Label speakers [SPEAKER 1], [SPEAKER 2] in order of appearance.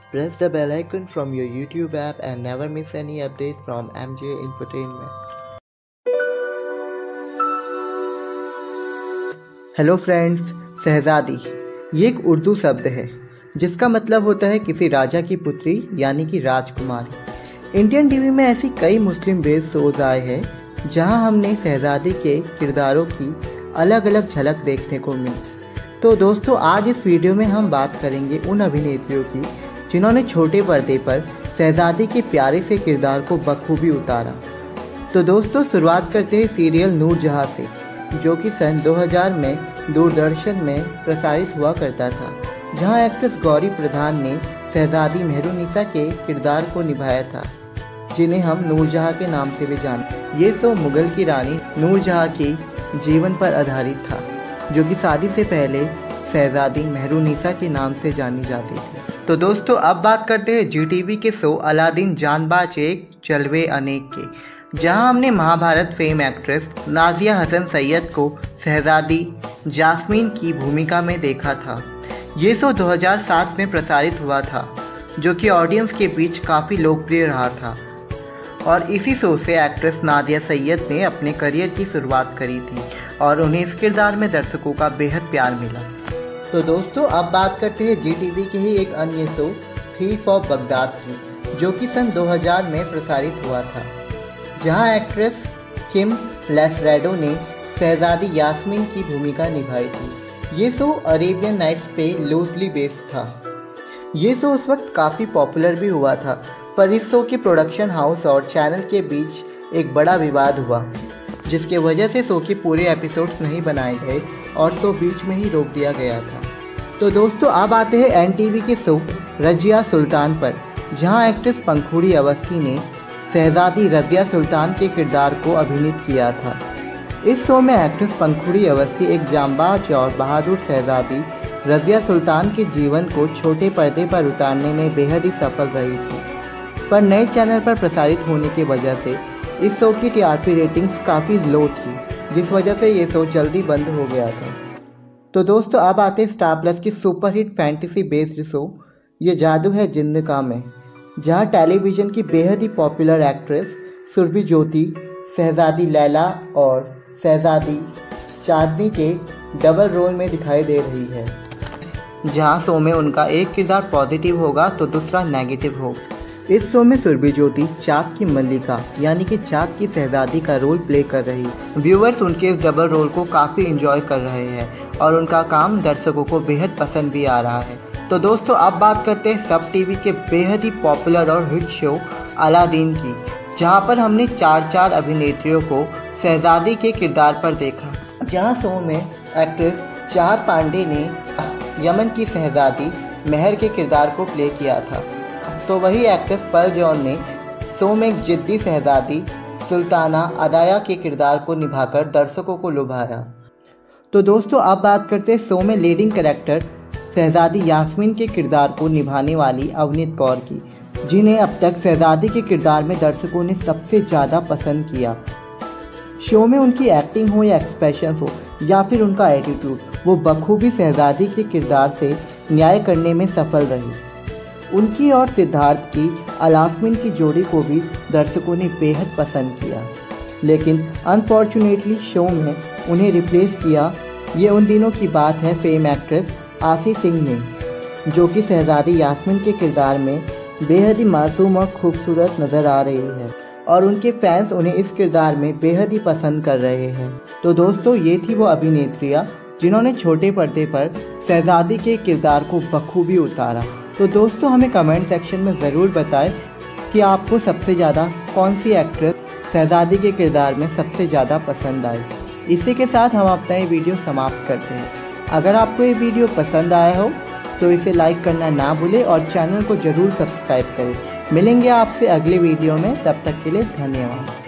[SPEAKER 1] Press the bell icon from your YouTube app and never miss any update from MJ Infotainment. Hello friends, शहजादी ये एक उर्दू शब्द है जिसका मतलब होता है किसी राजा की पुत्री यानी कि राजकुमारी। इंडियन टीवी में ऐसी कई मुस्लिम बेस्ड शोज आए हैं जहां हमने शहजादी के किरदारों की अलग अलग झलक देखने को मिली। तो दोस्तों, आज इस वीडियो में हम बात करेंगे उन अभिनेत्रियों की जिन्होंने छोटे पर्दे पर शहजादी के प्यारे से किरदार को बखूबी उतारा। तो दोस्तों, शुरुआत करते हैं सीरियल नूरजहां से, जो कि सन 2000 में दूरदर्शन में प्रसारित हुआ करता था, जहां एक्ट्रेस गौरी प्रधान ने शहजादी मेहरुन्निसा के किरदार को निभाया था, जिन्हें हम नूरजहां के नाम से भी जानते। ये शो मुगल की रानी नूरजहां की जीवन पर आधारित था, जो कि शादी से पहले शहजादी मेहरुन्निसा के नाम से जानी जाती थी। तो दोस्तों, अब बात करते हैं जीटीवी के शो अलादीन जानबाज एक जलवे अनेक के, जहां हमने महाभारत फेम एक्ट्रेस नाजिया हसन सैयद को शहजादी जास्मीन की भूमिका में देखा था। ये शो 2007 में प्रसारित हुआ था, जो कि ऑडियंस के बीच काफ़ी लोकप्रिय रहा था, और इसी शो से एक्ट्रेस नादिया सैयद ने अपने करियर की शुरुआत करी थी और उन्हें इस किरदार में दर्शकों का बेहद प्यार मिला। तो दोस्तों, अब बात करते हैं जीटीवी के ही एक अन्य शो थीफ ऑफ बगदाद की, जो कि सन 2000 में प्रसारित हुआ था, जहां एक्ट्रेस किम लेसरेडो ने शहजादी यास्मीन की भूमिका निभाई थी। ये शो अरेबियन नाइट्स पे लूजली बेस्ड था। ये शो उस वक्त काफ़ी पॉपुलर भी हुआ था, पर इस शो के प्रोडक्शन हाउस और चैनल के बीच एक बड़ा विवाद हुआ, जिसके वजह से शो के पूरे एपिसोड्स नहीं बनाए गए और शो बीच में ही रोक दिया गया था। तो दोस्तों, अब आते हैं एनटीवी के शो रजिया सुल्तान पर, जहां एक्ट्रेस पंखुड़ी अवस्थी ने शहजादी रजिया सुल्तान के किरदार को अभिनीत किया था। इस शो में एक्ट्रेस पंखुड़ी अवस्थी एक जांबाज और बहादुर शहजादी रजिया सुल्तान के जीवन को छोटे पर्दे पर उतारने में बेहद ही सफल रही थी, पर नए चैनल पर प्रसारित होने की वजह से इस शो की टीआरपी रेटिंग्स काफ़ी लो थी, जिस वजह से ये शो जल्दी बंद हो गया था। तो दोस्तों, अब आते हैं स्टार प्लस की सुपरहिट फैंटेसी बेस्ड शो ये जादू है जिन्न का में, जहां टेलीविज़न की बेहद ही पॉपुलर एक्ट्रेस सुरभि ज्योति शहजादी लैला और शहजादी चांदनी के डबल रोल में दिखाई दे रही है, जहां शो में उनका एक किरदार पॉजिटिव होगा तो दूसरा नेगेटिव होगा। इस शो में सुरभि ज्योति चाँद की मल्लिका यानी कि चाँद की शहजादी का रोल प्ले कर रही है। व्यूअर्स उनके इस डबल रोल को काफ़ी एंजॉय कर रहे हैं और उनका काम दर्शकों को बेहद पसंद भी आ रहा है। तो दोस्तों, अब बात करते हैं सब टीवी के बेहद ही पॉपुलर और हिट शो अलादीन की, जहां पर हमने चार अभिनेत्रियों को शहजादी के किरदार पर देखा। जहां शो में एक्ट्रेस चाहत पांडे ने यमन की शहजादी महर के किरदार को प्ले किया था, तो वही एक्ट्रेस पर्ल जॉन ने शो में एक जिद्दी शहजादी सुल्ताना अदाया के किरदार को निभाकर दर्शकों को लुभाया। तो दोस्तों, अब बात करते हैं शो में लीडिंग कैरेक्टर शहजादी यास्मीन के किरदार को निभाने वाली अवनीत कौर की, जिन्हें अब तक शहजादी के किरदार में दर्शकों ने सबसे ज़्यादा पसंद किया। शो में उनकी एक्टिंग हो या एक्सप्रेशन हो या फिर उनका एटीट्यूड, वो बखूबी शहजादी के किरदार से न्याय करने में सफल रही। उनकी और सिद्धार्थ की अलास्मिन की जोड़ी को भी दर्शकों ने बेहद पसंद किया, लेकिन अनफॉर्चुनेटली शो में उन्हें रिप्लेस किया। ये उन दिनों की बात है फेम एक्ट्रेस आसी सिंह ने, जो कि शहजादी यास्मीन के किरदार में बेहद ही मासूम और खूबसूरत नज़र आ रही है और उनके फैंस उन्हें इस किरदार में बेहद ही पसंद कर रहे हैं। तो दोस्तों, ये थी वो अभिनेत्रियाँ जिन्होंने छोटे पर्दे पर शहजादी के किरदार को बखूबी उतारा। तो दोस्तों, हमें कमेंट सेक्शन में ज़रूर बताएं कि आपको सबसे ज़्यादा कौन सी एक्ट्रेस शहजादी के किरदार में सबसे ज़्यादा पसंद आई। इसी के साथ हम अपना ये वीडियो समाप्त करते हैं। अगर आपको ये वीडियो पसंद आया हो तो इसे लाइक करना ना भूलें और चैनल को ज़रूर सब्सक्राइब करें। मिलेंगे आपसे अगले वीडियो में, तब तक के लिए धन्यवाद।